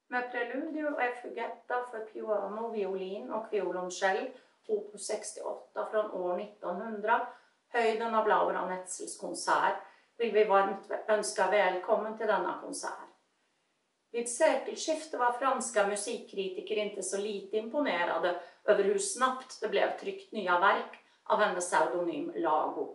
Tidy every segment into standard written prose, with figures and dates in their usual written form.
Med Preludio e Fuggetta för piano, violin och violoncell, opus 68 från år 1900, höjden av Laura Netzels konsert, vill vi varmt önska välkommen till denna konsert. Vid sekelskiftet var franska musikkritiker inte så lite imponerade över hur snabbt det blev tryckt nya verk av hennes pseudonym Lago.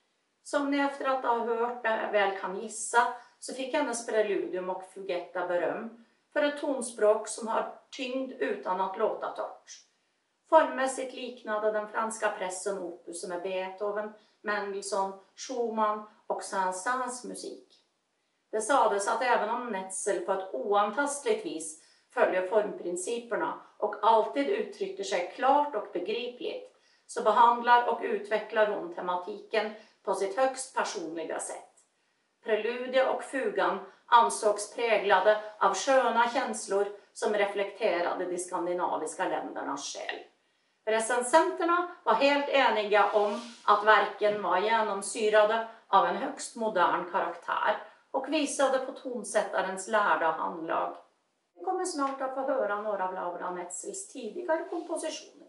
Som ni efter att ha hört det väl kan gissa, så fick hennes Preludium och Fuggetta beröm för ett tonspråk som har tyngd utan att låta torrt. Formmässigt liknade den franska pressen opusen med Beethoven, Mendelssohn, Schumann och Saint-Saëns musik. Det sades att även om Netzel på ett oantastligt vis följer formprinciperna och alltid uttrycker sig klart och begripligt, så behandlar och utvecklar hon tematiken på sitt högst personliga sätt. Preludia och fugan ansågs präglade av sköna känslor som reflekterade de skandinaviska ländernas själ. Recensenterna var helt eniga om att verken var genomsyrade av en högst modern karaktär och visade på tonsättarens lärda handlag. Vi kommer snart att få höra några av Laura Netzels tidigare kompositioner.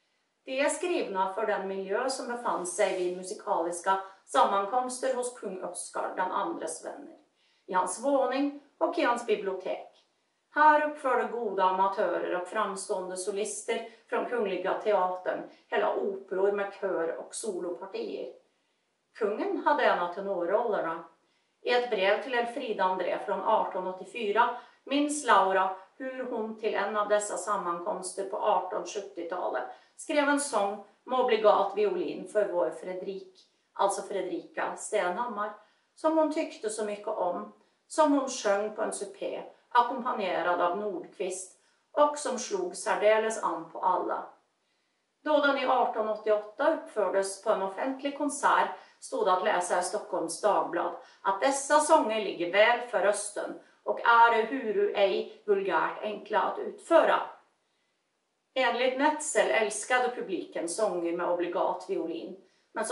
De är skrivna för den miljö som befann sig vid musikaliska sammankomster hos kung Oscar den andres vänner, i hans våning och i hans bibliotek. Här uppförde goda amatörer och framstående solister från Kungliga teatern hela operor med kör och solopartier. Kungen hade en av tenorrollerna. I ett brev till Elfrida André från 1884 minns Laura hur hon till en av dessa sammankomster på 1870-talet skrev en sång med obligat violin för vår Fredrik, alltså Fredrika Stenhammar, som hon tyckte så mycket om, som hon sjöng på en supé, ackompanjerad av Nordqvist, och som slog särdeles an på alla. Då den i 1888 uppfördes på en offentlig konsert stod att läsa i Stockholms Dagblad att dessa sånger ligger väl för rösten och är huru ej vulgärt enkla att utföra. Enligt Netzel älskade publiken sånger med obligat violin, men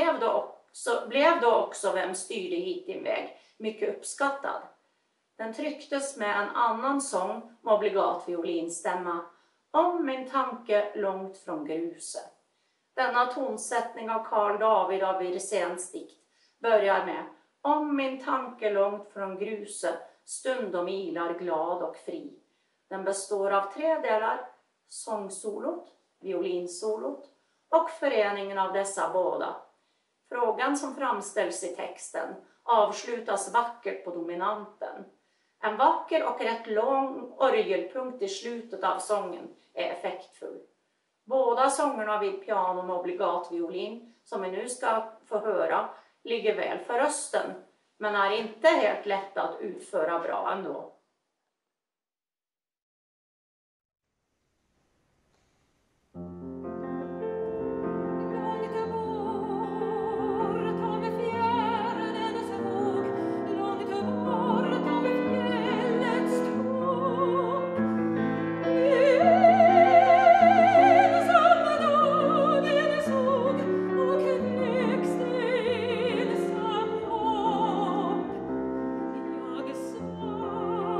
så blev då också Vem styrde hit din väg mycket uppskattad. Den trycktes med en annan sång med obligat violinstämma, Om min tanke långt från gruset. Denna tonsättning av Carl David av Wirsens dikt börjar med Om min tanke långt från gruset, stundom ilar glad och fri. Den består av 3 delar, sångsolot, violinsolot och föreningen av dessa båda. Frågan som framställs i texten avslutas vackert på dominanten. En vacker och rätt lång orgelpunkt i slutet av sången är effektfull. Båda sångerna vid piano med obligat violin, som vi nu ska få höra, ligger väl för rösten, men är inte helt lätta att utföra bra ändå. Jag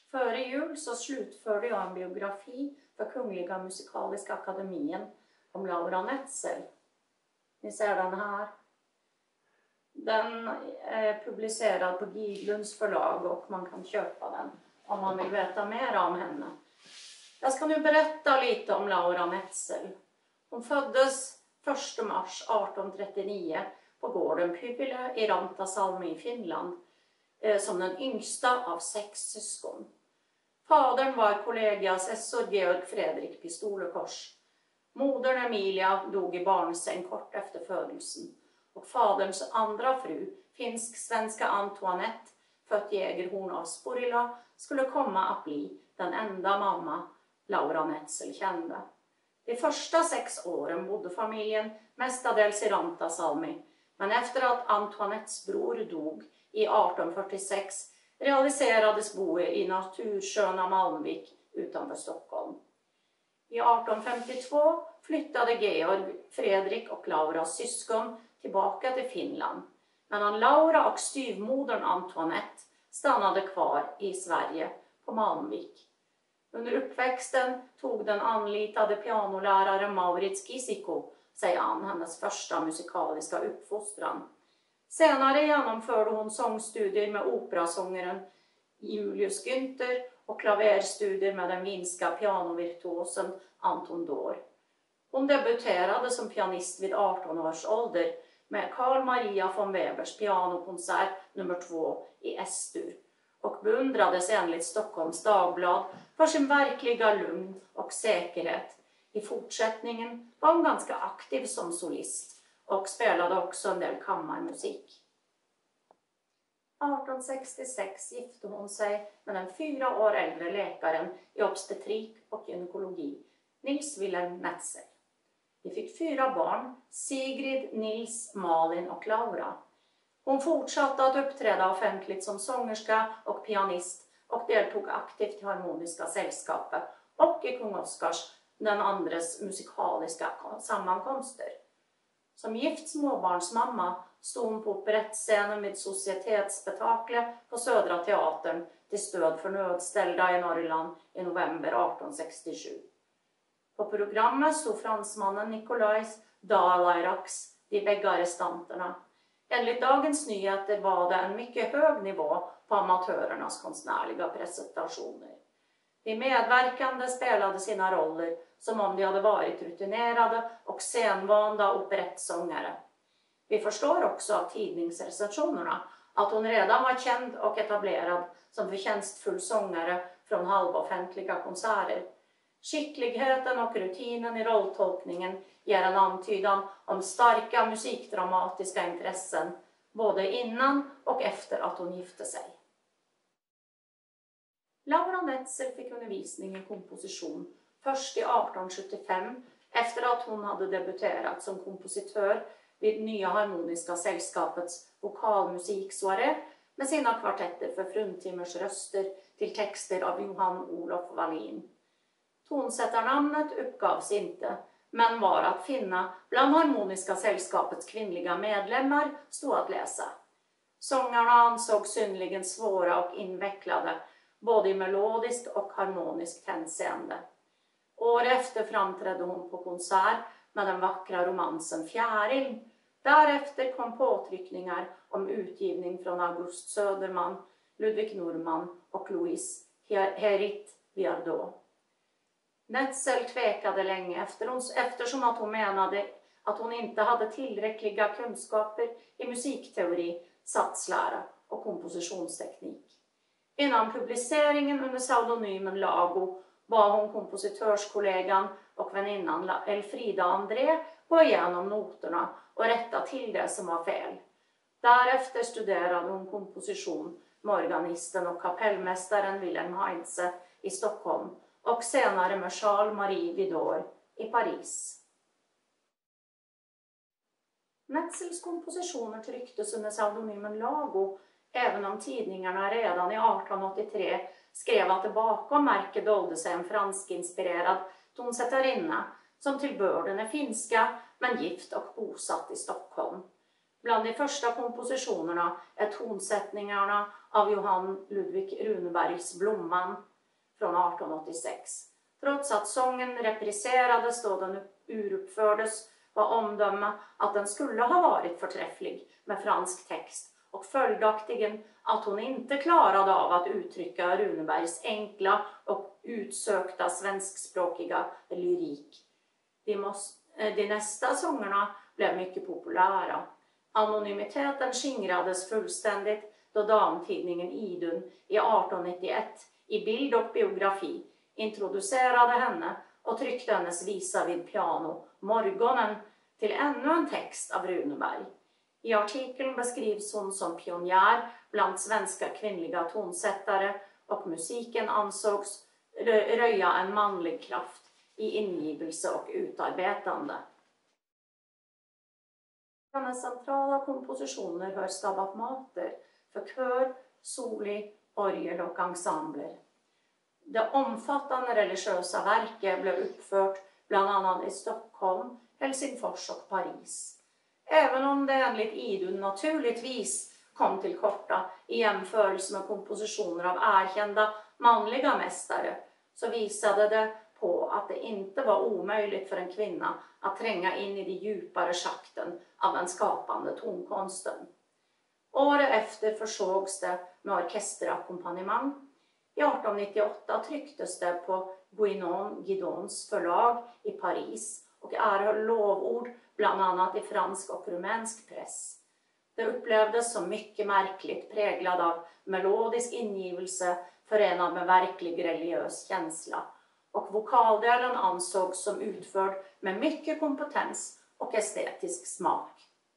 Före jul så slutförde jag en biografi för Kungliga Musikaliska Akademien om Laura Netzel. Ni ser den här. Den är publicerad på Gidlunds förlag och man kan köpa den om man vill veta mer om henne. Jag ska nu berätta lite om Laura Netzel. Hon föddes 1 mars 1839 på gården Pypilä i Rantasalmi i Finland som den yngsta av 6 syskon. Fadern var kollegiassessor Georg Fredrik Pistolekors. Modern Emilia dog i barnsäng kort efter födelsen. Och faderns andra fru, finsk-svenska Antoinette, född Jägerhorn av Sporilla, skulle komma att bli den enda mamma Laura Netzel kände. De första 6 åren bodde familjen mestadels i Rantasalmi, men efter att Antoinettes bror dog i 1846 realiserades boet i natursköna Malmvik utanför Stockholm. I 1852 flyttade Georg, Fredrik och Lauras syskon tillbaka till Finland, medan Laura och styvmodern Antoinette stannade kvar i Sverige på Malmvik. Under uppväxten tog den anlitade pianoläraren Maurits Kisiko sig an hennes första musikaliska uppfostran. Senare genomförde hon sångstudier med operasångaren Julius Günther och klaverstudier med den vinska pianovirtuosen Anton Dor. Hon debuterade som pianist vid 18 års ålder med Carl Maria von Webers pianokonsert nummer 2 i S-dur och beundrades enligt Stockholms Dagblad för sin verkliga lugn och säkerhet. I fortsättningen var hon ganska aktiv som solist och spelade också en del kammarmusik. 1866 gifte hon sig med den 4 år äldre läkaren i obstetrik och gynekologi, Nils Wilhelm Netzel. De fick 4 barn, Sigrid, Nils, Malin och Laura. Hon fortsatte att uppträda offentligt som sångerska och pianist och deltog aktivt i Harmoniska sällskapet och i kung Oscars den andres musikaliska sammankomster. Som gift småbarnsmamma stod hon på operettscenen med Societetsspektaklet på Södra Teatern till stöd för nödställda i Norrland i november 1867. På programmet stod fransmannen Nicolais Dalairax, de bägge arrestanterna. Enligt Dagens Nyheter var det en mycket hög nivå på amatörernas konstnärliga presentationer. De medverkande spelade sina roller som om de hade varit rutinerade och scenvanda operettsångare. Vi förstår också av tidningsrecensionerna att hon redan var känd och etablerad som förtjänstfull sångare från halvoffentliga konserter. Skickligheten och rutinen i rolltolkningen ger en antydan om starka musikdramatiska intressen både innan och efter att hon gifte sig. Laura Netzel fick undervisning i komposition först i 1875 efter att hon hade debuterat som kompositör vid Nya Harmoniska sällskapets vokalmusiksoaré med sina kvartetter för fruntimmers röster till texter av Johan Olof Wallin. Tonsättarnamnet uppgavs inte, men var att finna bland Harmoniska sällskapets kvinnliga medlemmar, stod att läsa. Sångarna ansågs synnerligen svåra och invecklade, både i melodisk och harmonisk hänseende. År efter framträdde hon på konsert med den vackra romansen Fjäril. Därefter kom påtryckningar om utgivning från August Söderman, Ludwig Norman och Louis Herit Viardot. Netzel tvekade länge eftersom att hon menade att hon inte hade tillräckliga kunskaper i musikteori, satslära och kompositionsteknik. Innan publiceringen under pseudonymen Lago bad hon kompositörskollegan och väninnan Elfrida André gå igenom noterna och rätta till det som var fel. Därefter studerade hon komposition med organisten och kapellmästaren Wilhelm Heinze i Stockholm och senare med Charles-Marie Widor i Paris. Netzels kompositioner trycktes under pseudonymen Lago, även om tidningarna redan i 1883 skrev att det bakom märket dolde sig en franskinspirerad tonsättarinna som till börden är finska men gift och bosatt i Stockholm. Bland de första kompositionerna är tonsättningarna av Johan Ludvig Runebergs Blomman från 1886. Trots att sången repriserades då den uruppfördes var omdöme att den skulle ha varit förträfflig med fransk text och följaktligen att hon inte klarade av att uttrycka Runebergs enkla och utsökta svenskspråkiga lyrik. De nästa sångerna blev mycket populära. Anonymiteten skingrades fullständigt då damtidningen Idun i 1891 i bild och biografi introducerade henne och tryckte hennes visa vid piano Morgonen till ännu en text av Runeberg. I artikeln beskrivs hon som pionjär bland svenska kvinnliga tonsättare och musiken ansågs röja en manlig kraft i ingivelse och utarbetande. Hennes centrala kompositioner hör Stabat Mater för kör, soli, orgel och ensembler. Det omfattande religiösa verket blev uppfört bland annat i Stockholm, Helsingfors och Paris. Även om det enligt Idun naturligtvis kom till korta i jämförelse med kompositioner av erkända manliga mästare, så visade det på att det inte var omöjligt för en kvinna att tränga in i de djupare schakten av den skapande tonkonsten. Året efter försågs det med orkesterakkompanjemang. I 1898 trycktes det på Guinon-Guidons förlag i Paris och erhöll lovord bland annat i fransk och rumänsk press. Det upplevdes som mycket märkligt, präglad av melodisk ingivelse förenad med verklig religiös känsla, och vokaldelen ansågs som utförd med mycket kompetens och estetisk smak.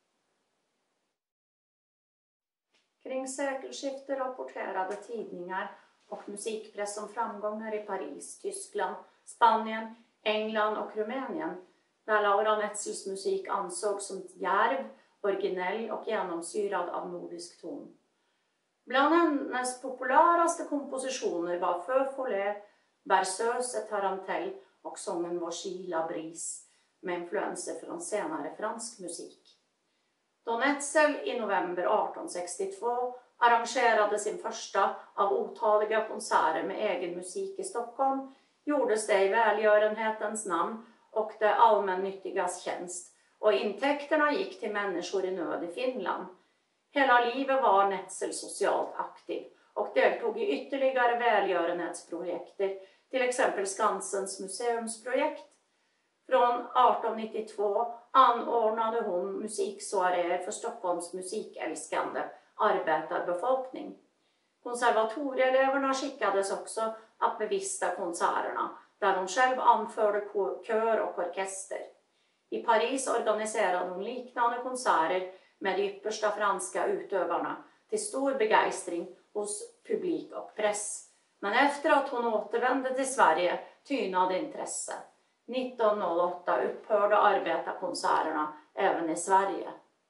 Kring sekelskiftet rapporterade tidningar och musikpress om framgångar i Paris, Tyskland, Spanien, England och Rumänien, där Laura Netzels musik ansågs som djärv, originell och genomsyrad av nordisk ton. Bland hennes populäraste kompositioner var Feu Follet, Berceuse et Tarantelle och sången Voici la brise med influenser från senare fransk musik. Då Netzel i november 1862 arrangerade sin första av otaliga konserter med egen musik i Stockholm gjordes det i välgörenhetens namn och det allmännyttigas tjänst, och intäkterna gick till människor i nöd i Finland. Hela livet var Netzel socialt aktiv och deltog i ytterligare välgörenhetsprojekter, till exempel Skansens museumsprojekt. Från 1892 anordnade hon musiksoaréer för Stockholms musikälskande arbetarbefolkning. Konservatorieeleverna skickades också att bevista konserterna, där hon själv anförde kör och orkester. I Paris organiserade hon liknande konserter med de yppersta franska utövarna till stor begeistring hos publik och press. Men efter att hon återvände till Sverige tynade intresse. 1908 upphörde arbetarkonserterna även i Sverige.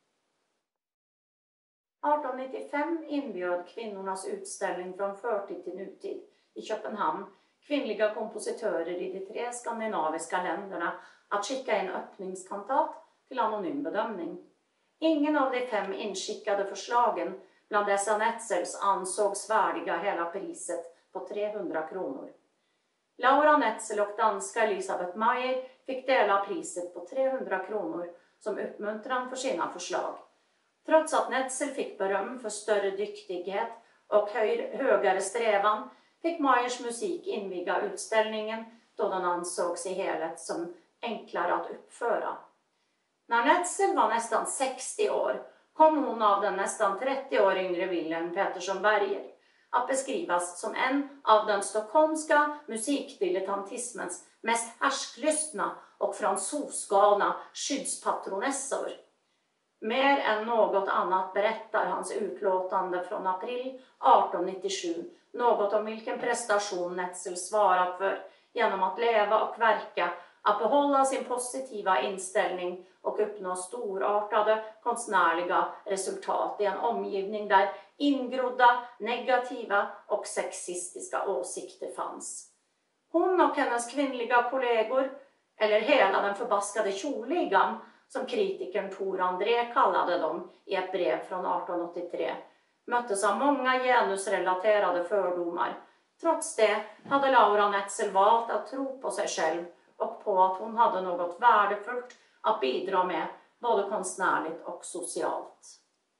1895 inbjöd kvinnornas utställning från förtid till nutid i Köpenhamn kvinnliga kompositörer i de 3 skandinaviska länderna att skicka en öppningskantat till anonym bedömning. Ingen av de 5 inskickade förslagen bland dessa Netzels ansågs värdiga hela priset på 300 kronor. Laura Netzel och danska Elisabeth Meyer fick dela priset på 300 kronor som uppmuntran för sina förslag. Trots att Netzel fick beröm för större dyktighet och högre strävan fick Meyers musik inviga utställningen då den ansågs i helhet som enklare att uppföra. När Netzel var nästan 60 år kom hon av den nästan 30 år yngre Wilhelm Pettersson Berger att beskrivas som en av den stockholmska musikdilettantismens mest härsklystna och fransosgalna skyddspatronesser. Mer än något annat berättar hans utlåtande från april 1897 något om vilken prestation Netzel svarat för genom att leva och verka, att behålla sin positiva inställning och uppnå storartade konstnärliga resultat i en omgivning där ingrodda, negativa och sexistiska åsikter fanns. Hon och hennes kvinnliga kollegor, eller hela den förbaskade kjolligan, som kritikern Tor André kallade dem i ett brev från 1883, möttes av många genusrelaterade fördomar. Trots det hade Laura Netzel valt att tro på sig själv och på att hon hade något värdefullt att bidra med, både konstnärligt och socialt.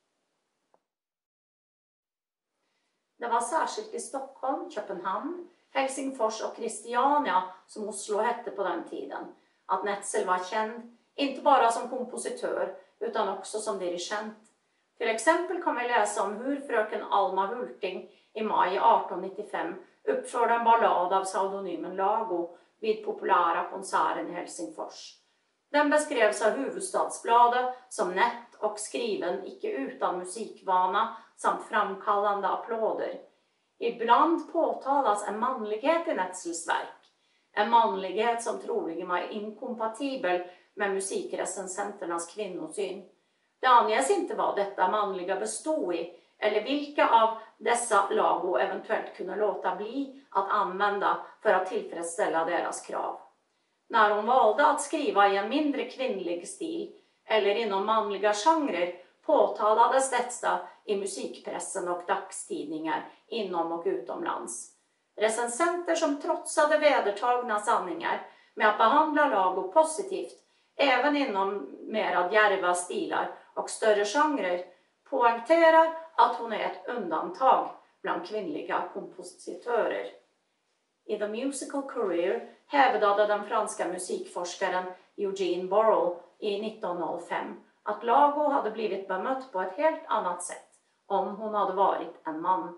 Det var särskilt i Stockholm, Köpenhamn, Helsingfors och Christiania, som Oslo hette på den tiden, att Netzel var känd, inte bara som kompositör utan också som dirigent. Till exempel kan vi läsa om hur fröken Alma Hulting i maj 1895 uppförde en ballad av pseudonymen Lago vid populära konserten i Helsingfors. Den beskrevs av Hufvudstadsbladet som nätt och skriven icke utan musikvana samt framkallande applåder. Ibland påtalas en manlighet i Netzels verk. En manlighet som troligen var inkompatibel med musikrecensenternas kvinnosyn. Det anges inte vad detta manliga bestod i eller vilka av dessa Lago eventuellt kunde låta bli att använda för att tillfredsställa deras krav. När hon valde att skriva i en mindre kvinnlig stil eller inom manliga genrer påtalades detta i musikpressen och dagstidningar inom och utomlands. Recensenter som trotsade vedertagna sanningar med att behandla Lago positivt, även inom mera djärva stilar och större genrer, poängterar att hon är ett undantag bland kvinnliga kompositörer. I The Musical Career hävdade den franska musikforskaren Eugene Borel i 1905 att Lago hade blivit bemött på ett helt annat sätt om hon hade varit en man.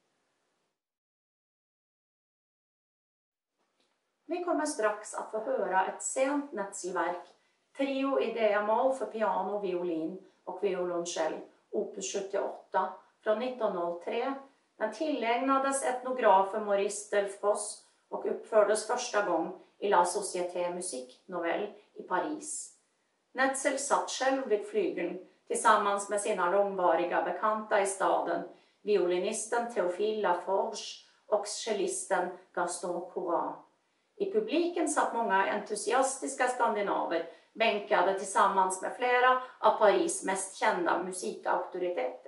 Vi kommer strax att få höra ett sent Netzelverk, Trio i D-moll för piano, violin och violoncell, opus 78 från 1903. Den tillägnades etnografen Maurice Delfos och uppfördes första gång i La Société Musique Nouvelle i Paris. Netzel satt själv vid flygeln tillsammans med sina långvariga bekanta i staden, violinisten Théophile Laforge och cellisten Gaston Courant. I publiken satt många entusiastiska skandinaver bänkade tillsammans med flera av Paris mest kända musikauktoriteter.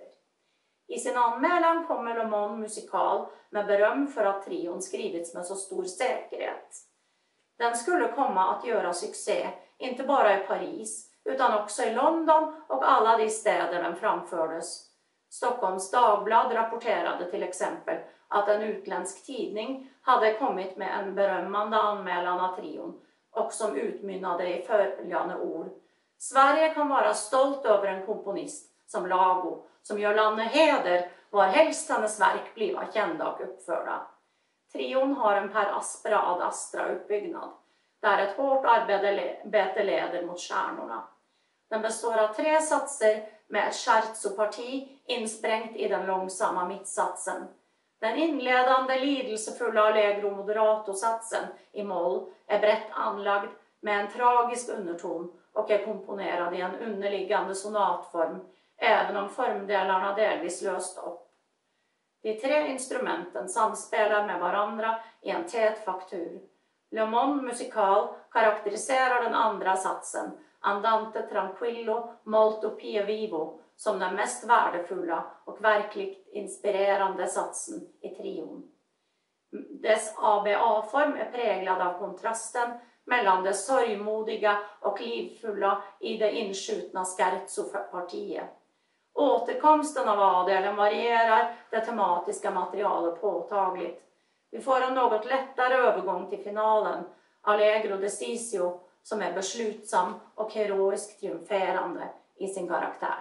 I sin anmälan kommer Le Monde Musical med beröm för att trion skrivits med så stor säkerhet. Den skulle komma att göra succé inte bara i Paris utan också i London och alla de städer den framfördes. Stockholms Dagblad rapporterade till exempel att en utländsk tidning hade kommit med en berömmande anmälan av trion och som utmynnade i följande ord: Sverige kan vara stolt över en komponist som Lago, som gör landet heder var helst hennes verk bliva kända och uppförda. Trion har en per aspera ad astra uppbyggnad, där ett hårt arbete leder mot stjärnorna. Den består av 3 satser med ett scherzo-parti insprängt i den långsamma mittsatsen. Den inledande lidelsefulla allegro moderato-satsen i moll är brett anlagd med en tragisk underton och är komponerad i en underliggande sonatform, även om formdelarna delvis löst upp. De 3 instrumenten samspelar med varandra i en tät faktur. Le Monde Musical karaktäriserar den andra satsen, Andante tranquillo molto pie vivo, som den mest värdefulla och verkligt inspirerande satsen i trion. Dess ABA-form är präglad av kontrasten mellan det sorgmodiga och livfulla i det inskjutna scherzo-partiet. Återkomsten av adelen varierar det tematiska materialet påtagligt. Vi får en något lättare övergång till finalen, Allegro decisio, som är beslutsam och heroiskt triumferande i sin karaktär.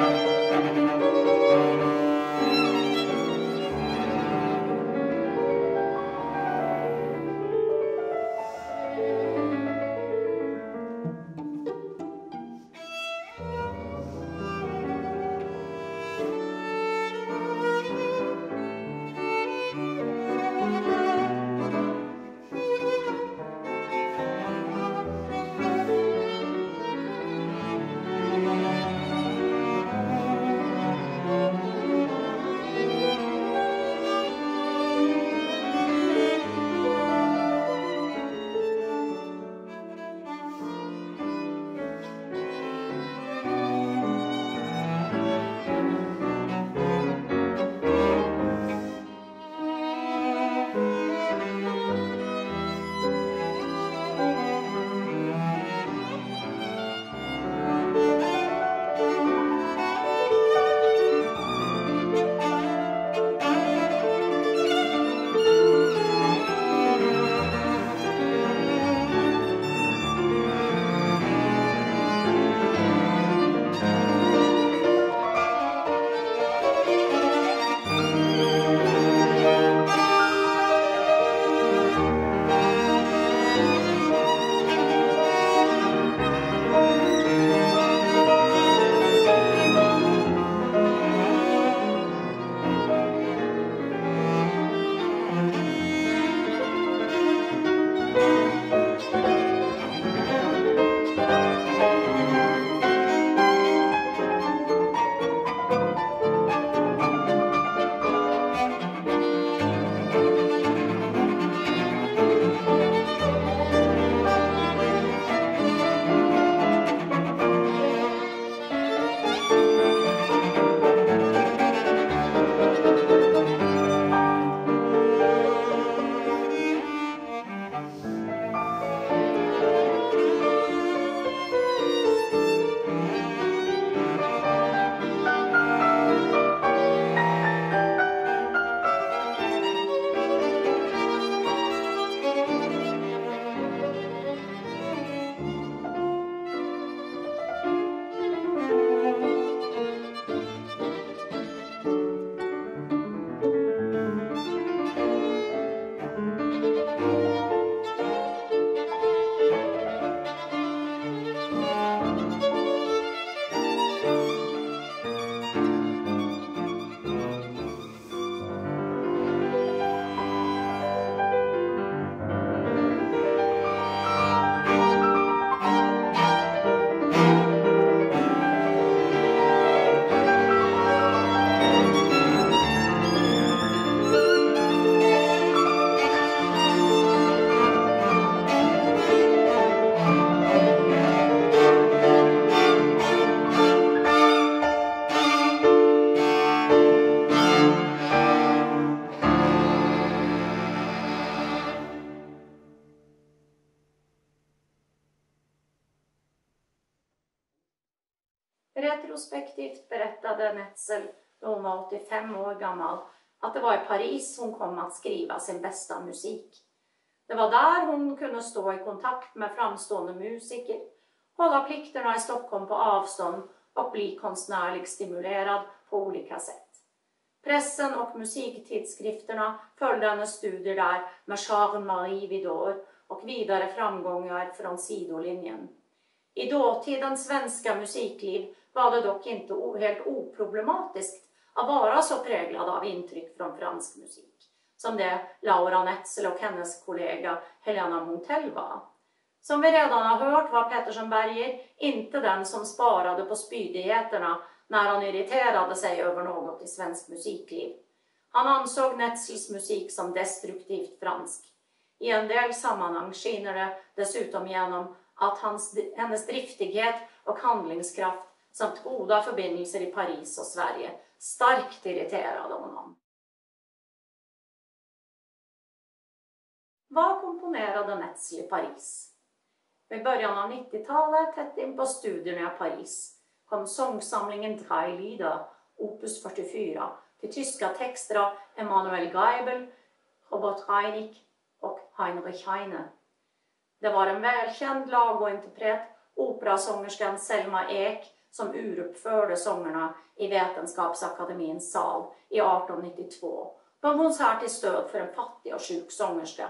Retrospektivt berättade Netzel, då hon var 85 år gammal, att det var i Paris hon kom att skriva sin bästa musik. Det var där hon kunde stå i kontakt med framstående musiker, hålla plikterna i Stockholm på avstånd och bli konstnärligt stimulerad på olika sätt. Pressen och musiktidskrifterna följde hennes studier där med Charles-Marie Widor och vidare framgångar från sidolinjen. I dåtidens svenska musikliv var det dock inte helt oproblematiskt att vara så präglad av intryck från fransk musik, som det Laura Netzel och hennes kollega Helena Montel var. Som vi redan har hört var Pettersson Berger inte den som sparade på spydigheterna när han irriterade sig över något i svensk musikliv. Han ansåg Netzels musik som destruktivt fransk. I en del sammanhang skiner det dessutom genom att hennes driftighet och handlingskraft samt goda förbindelser i Paris och Sverige starkt irriterade honom. Vad komponerade Netzel i Paris? Vid början av 90-talet, tätt in på studierna i Paris, kom sångsamlingen Drei Lieder, opus 44, till tyska texter av Emanuel Geibel, Robert Reinig och Heinrich Heine. Det var en välkänd lagointerpret, operasångerskan Selma Ek, som uruppförde sångerna i Vetenskapsakademins sal i 1892 på en konsert till stöd för en fattig och sjuk sångerska.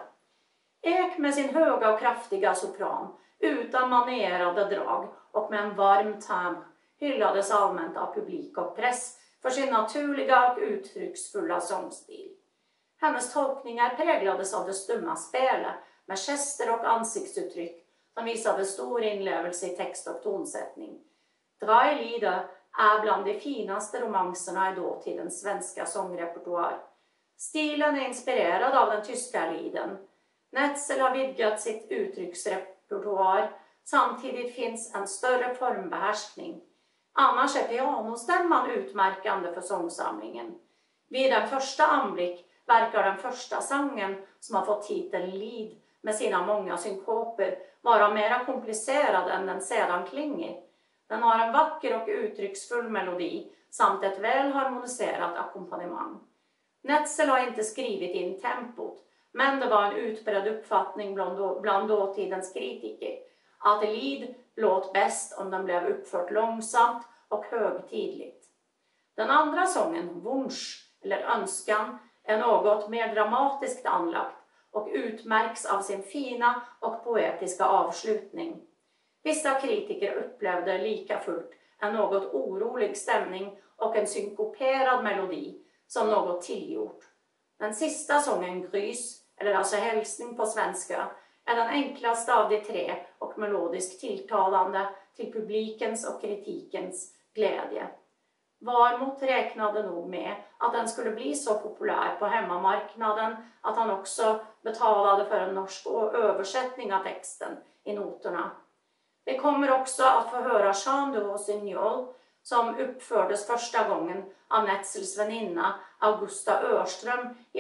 Ek med sin höga och kraftiga sopran, utan manerade drag och med en varm timbre, hyllades allmänt av publik och press för sin naturliga och uttrycksfulla sångstil. Hennes tolkningar präglades av det stumma spelet med gester och ansiktsuttryck som visade stor inlevelse i text och tonsättning. Drei Lieder är bland de finaste romanserna i dåtidens svenska sångrepertoar. Stilen är inspirerad av den tyska lieden. Netzel har vidgat sitt uttrycksrepertoar, samtidigt finns en större formbehärskning. Annars är pianostämman utmärkande för sångsamlingen. Vid en första anblick verkar den första sången, som har fått titeln Lied med sina många synkoper, vara mera komplicerad än den sedan klinger. Den har en vacker och uttrycksfull melodi samt ett väl harmoniserat ackompanjemang. Netzel har inte skrivit in tempot, men det var en utbredd uppfattning bland dåtidens kritiker att Lied låt bäst om den blev uppfört långsamt och högtidligt. Den andra sången, Wunsch eller önskan, är något mer dramatiskt anlagt och utmärks av sin fina och poetiska avslutning. Vissa kritiker upplevde lika fullt en något orolig stämning och en synkoperad melodi som något tillgjort. Den sista sången, Grys, eller alltså hälsning på svenska, är den enklaste av de tre och melodiskt tilltalande till publikens och kritikens glädje. Warmuth räknade nog med att den skulle bli så populär på hemmamarknaden att han också betalade för en norsk översättning av texten i noterna. Vi kommer också att få höra Chant du Rossignol, som uppfördes första gången av Netzels väninna Augusta Örström i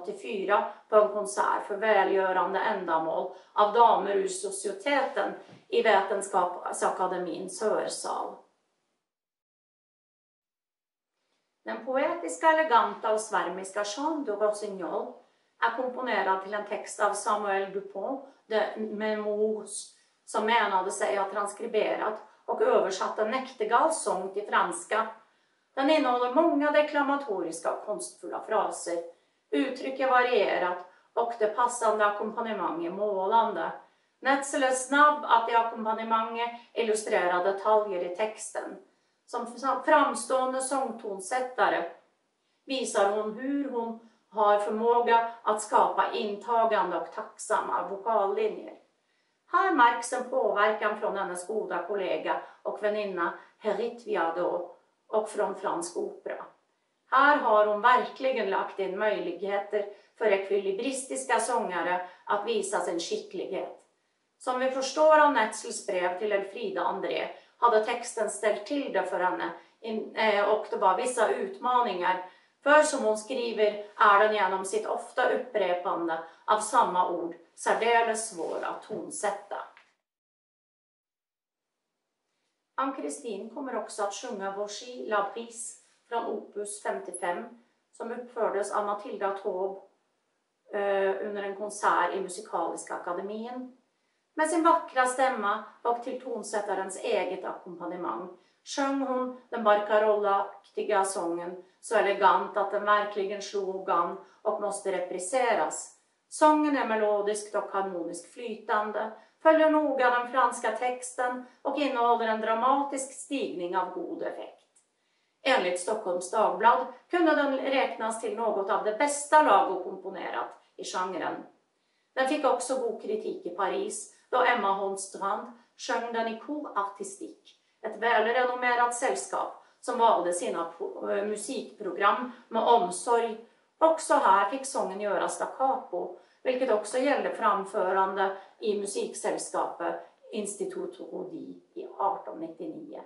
1884 på en konsert för välgörande ändamål av damer ur societeten i Vetenskapsakademins hörsal. Den poetiska, eleganta och svärmiska Chant du Rossignol är komponerad till en text av Samuel Dupont de Nemours, som menade sig ha transkriberat och översatt en Näktergals sång till franska. Den innehåller många deklamatoriska och konstfulla fraser. Uttryck är varierat och det passande ackompanjemang är målande. Netzel är snabb att i ackompanjemanget illustrera detaljer i texten. Som framstående sångtonsättare visar hon hur hon har förmåga att skapa intagande och tacksamma vokallinjer. Här märks en påverkan från hennes goda kollega och väninna Hérite Viardot och från fransk opera. Här har hon verkligen lagt in möjligheter för ekvilibristiska sångare att visa sin skicklighet. Som vi förstår av Netzels brev till Elfrida André hade texten ställt till det för henne och det var vissa utmaningar. För som hon skriver är den genom sitt ofta upprepande av samma ord särdeles svår att tonsätta. Ann-Kristin kommer också att sjunga Voici la Brise från opus 55 som uppfördes av Matilda Taube under en konsert i Musikaliska akademin. Med sin vackra stämma och till tonsättarens eget ackompanjemang sjöng hon den barcarolla-aktiga sången så elegant att den verkligen slog an och måste repriseras. Sången är melodiskt och harmoniskt flytande, följer noga den franska texten och innehåller en dramatisk stigning av god effekt. Enligt Stockholms Dagblad kunde den räknas till något av det bästa lagokomponerat i genren. Den fick också god kritik i Paris då Emma Holmstrand sjöng den i Cours Artistique, ett välrenommerat sällskap som valde sina musikprogram med omsorg. Också här fick sången göras da capo, vilket också gällde framförande i musiksällskapet Institut Rodi i 1899.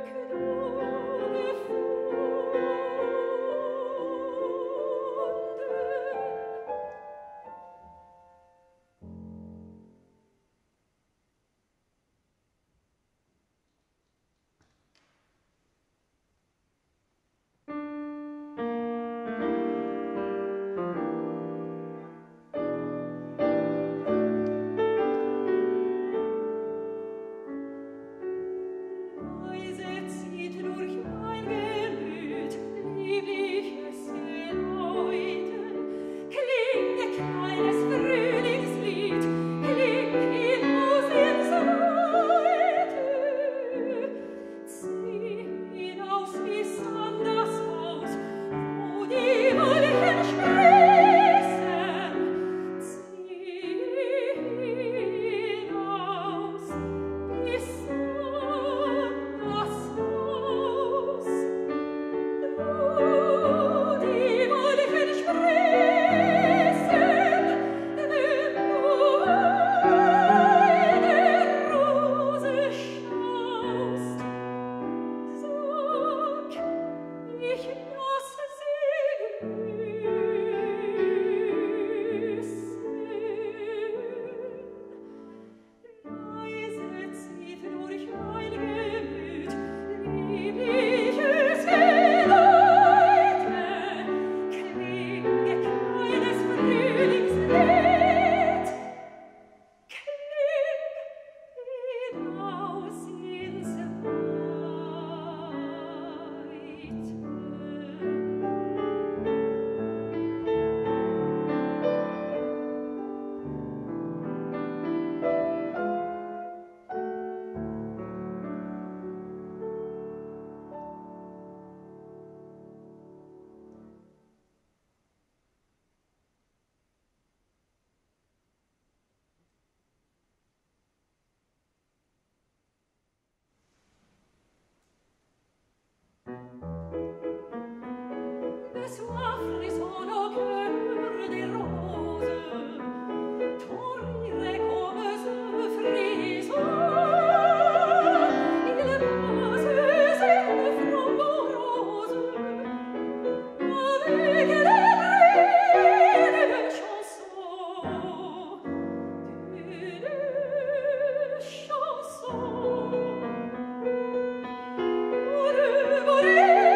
Ore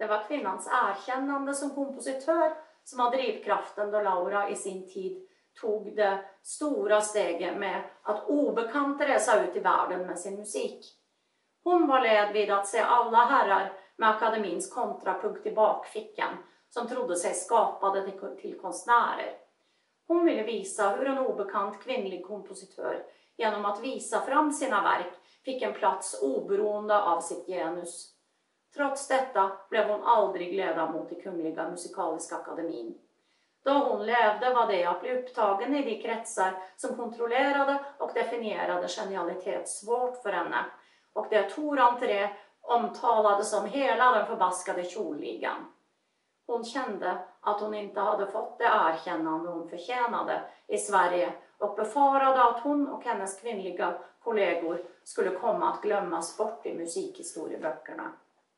Det var kvinnans erkännande som kompositör som var drivkraften då Laura i sin tid tog det stora steget med att obekant resa ut i världen med sin musik. Hon var led vid att se alla herrar med akademins kontrapunkt i bakfickan som trodde sig skapade till konstnärer. Hon ville visa hur en obekant kvinnlig kompositör genom att visa fram sina verk fick en plats oberoende av sitt genus. Trots detta blev hon aldrig ledamot i Kungliga Musikaliska Akademin. Då hon levde var det att bli upptagen i de kretsar som kontrollerade och definierade genialitet svårt för henne. Och det Tor André omtalade som hela den förbaskade kjolligan. Hon kände att hon inte hade fått det erkännande hon förtjänade i Sverige och befarade att hon och hennes kvinnliga kollegor skulle komma att glömmas bort i musikhistorieböckerna.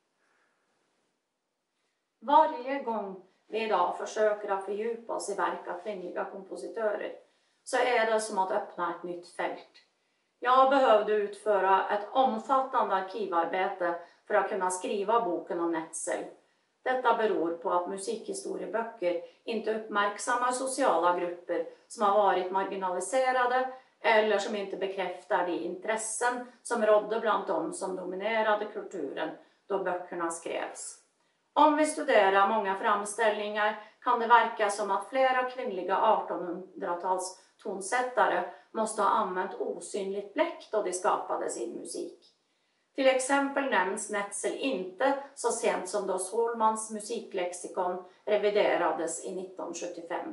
Varje gång vi idag försöker att fördjupa oss i verk av kvinnliga kompositörer så är det som att öppna ett nytt fält. Jag behövde utföra ett omfattande arkivarbete för att kunna skriva boken om Netzel. Detta beror på att musikhistorieböcker inte uppmärksammar sociala grupper som har varit marginaliserade eller som inte bekräftar de intressen som rådde bland dem som dominerade kulturen då böckerna skrevs. Om vi studerar många framställningar kan det verka som att flera kvinnliga 1800-tals tonsättare måste ha använt osynligt bläck då de skapade sin musik. Till exempel nämns Netzel inte så sent som då Solmans musiklexikon reviderades i 1975.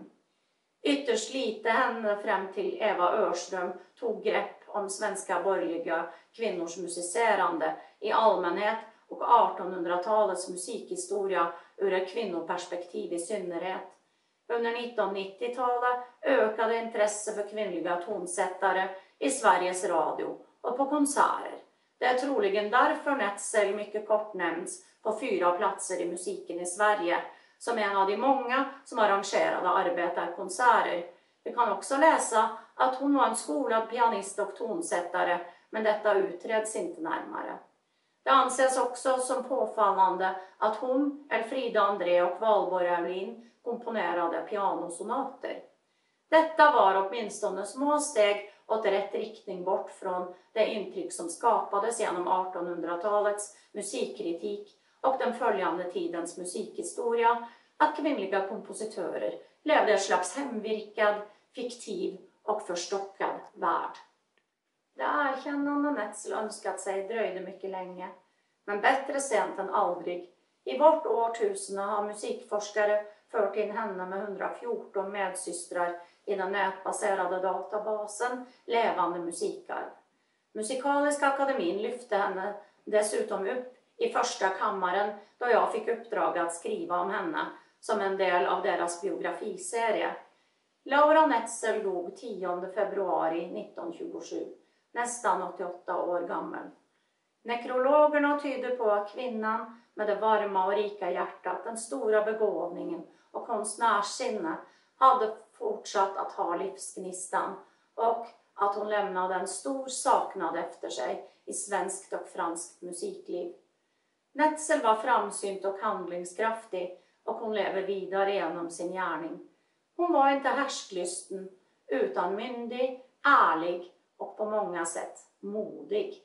Ytterst lite hände fram till Eva Örström tog grepp om svenska borgerliga kvinnors musicerande i allmänhet och 1800-talets musikhistoria ur ett kvinnoperspektiv i synnerhet. Under 1990-talet ökade intresse för kvinnliga tonsättare i Sveriges Radio och på konserter. Det är troligen därför Netzel mycket kort nämns på 4 platser i musiken i Sverige som en av de många som arrangerade arbetarkonserter. Vi kan också läsa att hon var en skolad pianist och tonsättare, men detta utreds inte närmare. Det anses också som påfallande att hon, Elfrida André och Valborg Evelin komponerade pianosonater. Detta var åtminstone små steg åt rätt riktning bort från det intryck som skapades genom 1800-talets musikkritik och den följande tidens musikhistoria, att kvinnliga kompositörer levde ett slags hemvirkad, fiktiv och förstockad värld. Det erkännande Netzel önskat sig dröjde mycket länge, men bättre sent än aldrig. I vårt årtusende har musikforskare fört in henne med 114 medsystrar i den nätbaserade databasen Levande musikarv. Musikaliska akademin lyfte henne dessutom upp i första kammaren då jag fick uppdrag att skriva om henne som en del av deras biografiserie. Laura Netzel dog 10 februari 1927, nästan 88 år gammal. Nekrologerna tyder på att kvinnan med det varma och rika hjärtat, den stora begåvningen och konstnärssinne hade fortsatt att ha livsgnistan och att hon lämnade en stor saknad efter sig i svenskt och franskt musikliv. Netzel var framsynt och handlingskraftig och hon lever vidare genom sin gärning. Hon var inte härsklysten utan myndig, ärlig och på många sätt modig.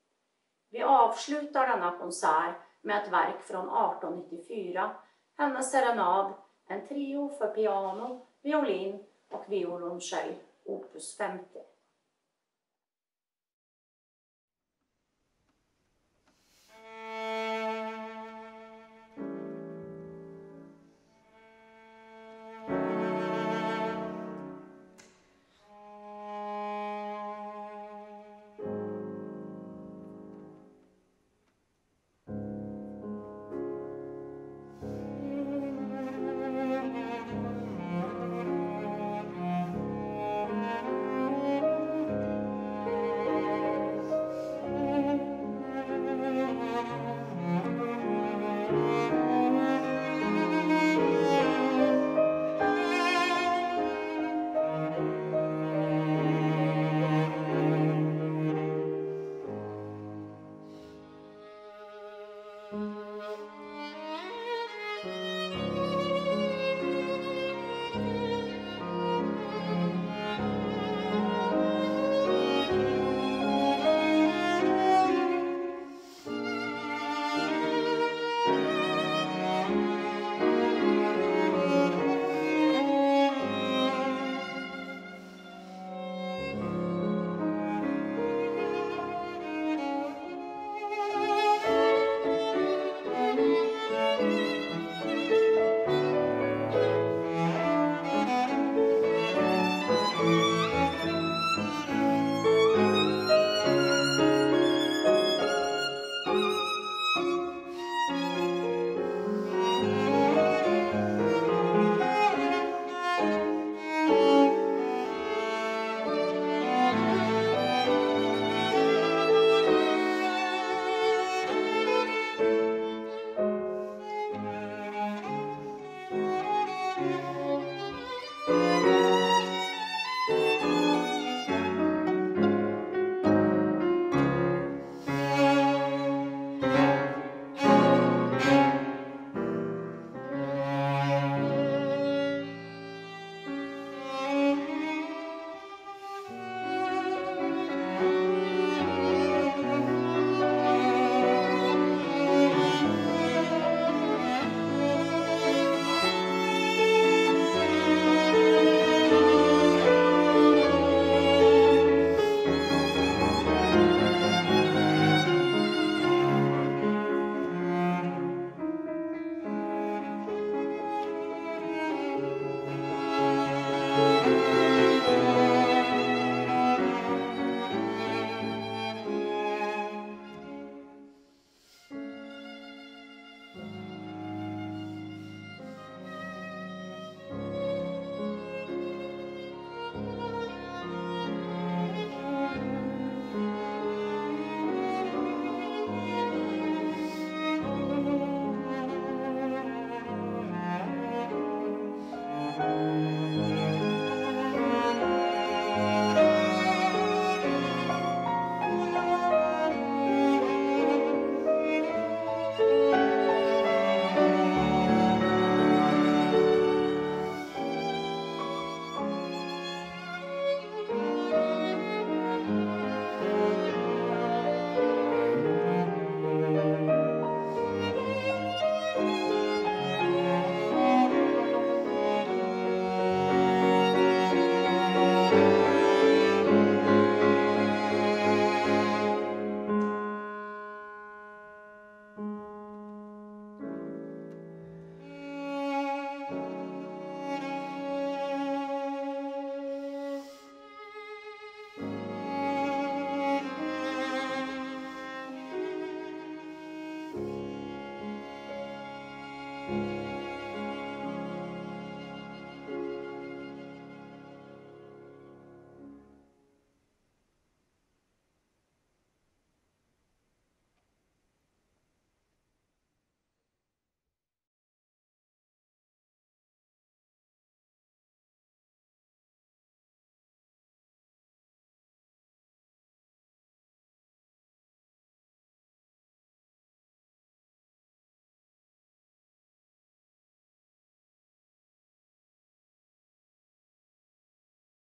Vi avslutar denna konsert med ett verk från 1894, hennes serenad, en trio för piano, violin och violoncell, opus 50.